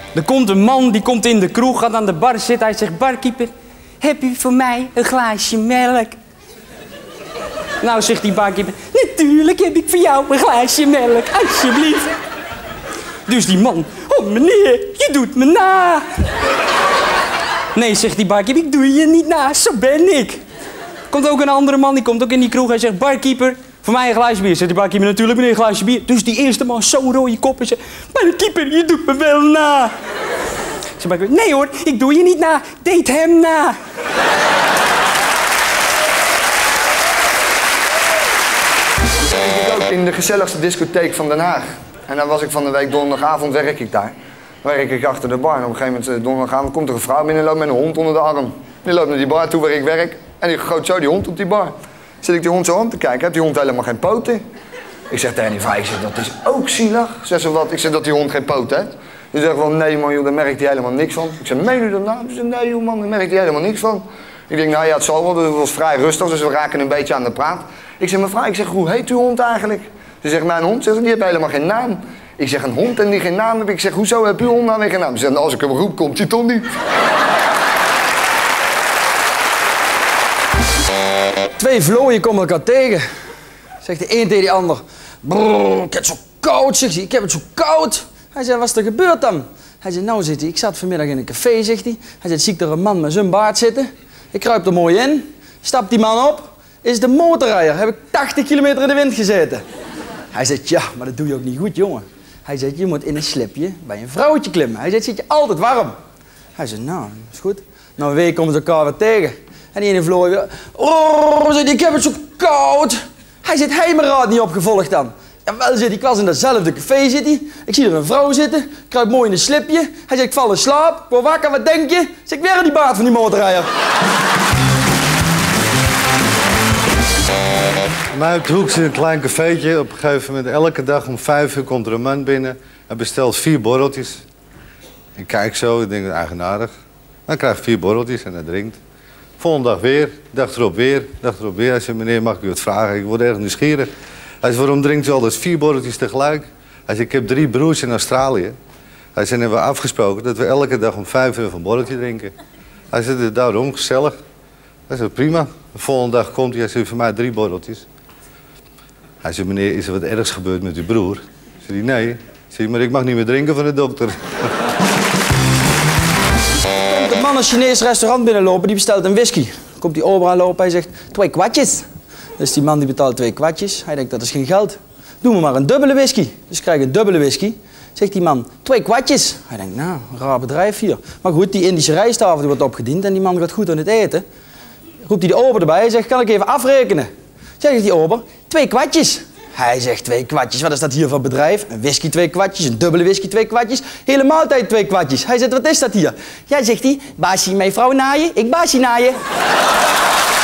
Er komt een man, die komt in de kroeg, gaat aan de bar zitten. Hij zegt, barkeeper, heb u voor mij een glaasje melk? Nou, zegt die barkeeper, natuurlijk heb ik voor jou een glaasje melk, alsjeblieft. Dus die man, oh meneer, je doet me na. Nee, zegt die barkeeper, ik doe je niet na, zo ben ik. Komt ook een andere man, die komt ook in die kroeg. Hij zegt, barkeeper, voor mij een glaasje bier. Zegt die barkeeper, natuurlijk meneer, een glaasje bier. Dus die eerste man, zo'n rode kop en zegt, barkeeper, je doet me wel na. Zegt barkeeper, nee hoor, ik doe je niet na, deed hem na. In de gezelligste discotheek van Den Haag. En dan was ik van de week, donderdagavond werk ik daar. Dan werk ik achter de bar en op een gegeven moment, donderdagavond, komt er een vrouw binnen, loopt met een hond onder de arm. Die loopt naar die bar toe waar ik werk en die gooit zo die hond op die bar. Zit ik die hond zo aan te kijken, heeft die hond helemaal geen poten. Ik zeg tegen die vrouw, ik zeg, dat is ook zielig. Zegt ze, wat? Ik zeg, dat die hond geen poten heeft. Die zegt wel, nee man, joh, daar merkt hij helemaal niks van. Ik zeg, meen u dat nou? Ze zegt, nee joh man, daar merkt hij helemaal niks van. Ik denk, nou ja, het zal wel, het was vrij rustig, dus we raken een beetje aan de praat. Ik zeg, mevrouw, ik zeg, hoe heet uw hond eigenlijk? Ze zegt, mijn hond? Ze zegt, die heeft helemaal geen naam. Ik zeg, een hond en die geen naam heb. Ik zeg, hoezo heb uw hond nou weer geen naam? Ze zegt, nou, als ik hem roep, komt hij toch niet. 2 vlooien komen elkaar tegen. Zegt de een tegen de ander. Brrr, ik heb het zo koud, zegt hij. Ik heb het zo koud. Hij zei, wat is er gebeurd dan? Hij zei, nou zit hij, ik zat vanmiddag in een café, zegt hij. Hij zei, zie ik er een man met zijn baard zitten. Ik kruip er mooi in. Stap die man op. Is de motorrijder. Heb ik 80 kilometer in de wind gezeten. Hij zegt, ja, maar dat doe je ook niet goed, jongen. Hij zegt, je moet in een slipje bij een vrouwtje klimmen. Hij zegt, zit je altijd warm? Hij zegt, nou, is goed. Na een week komen ze elkaar weer tegen. En die ene vlooi weer, oh, zegt, ik heb het zo koud. Hij zegt, hij me raad niet opgevolgd dan. En wel, zit ik was in datzelfde café, zit hij. Ik zie er een vrouw zitten, kruip mooi in een slipje. Hij zegt, ik val in slaap, ik word wakker, wat denk je? Zeg ik, weer in die baard van die motorrijder. Maar op de hoek zit een klein cafeetje. Op een gegeven moment, elke dag om 5 uur komt er een man binnen. Hij bestelt 4 borreltjes. Ik kijk zo, ik denk, eigenaardig. Hij krijgt 4 borreltjes en hij drinkt. Volgende dag weer, dag erop weer, dag erop weer. Hij zegt, meneer, mag ik u wat vragen? Ik word erg nieuwsgierig. Hij zegt, waarom drinkt u altijd 4 borreltjes tegelijk? Hij zegt, ik heb 3 broers in Australië. Hij zegt, hebben we afgesproken dat we elke dag om 5 uur een borreltje drinken. Hij zegt, daarom, gezellig. Hij zegt, prima. De volgende dag komt hij, hij zegt, voor mij 3 borreltjes. Hij zegt, meneer, is er wat ergs gebeurd met uw broer? Ik zeg, nee. Ik zeg, maar ik mag niet meer drinken van de dokter. Komt een man een Chinees restaurant binnenlopen, die bestelt een whisky. Komt die ober aanlopen, hij zegt, 2 kwartjes. Dus die man die betaalt 2 kwartjes. Hij denkt, dat is geen geld. Doe me maar een dubbele whisky. Dus ik krijg een dubbele whisky. Zegt die man, 2 kwartjes. Hij denkt, nou, een raar bedrijf hier. Maar goed, die Indische rijsttafel die wordt opgediend en die man gaat goed aan het eten. Roept hij de ober erbij, hij zegt, kan ik even afrekenen? Zegt die ober, 2 kwartjes. Hij zegt, 2 kwartjes, wat is dat hier voor bedrijf? Een whisky 2 kwartjes, een dubbele whisky 2 kwartjes, hele maaltijd 2 kwartjes. Hij zegt, wat is dat hier? Ja, zegt hij, baasje mijn vrouw naaien, ik baasje naaien.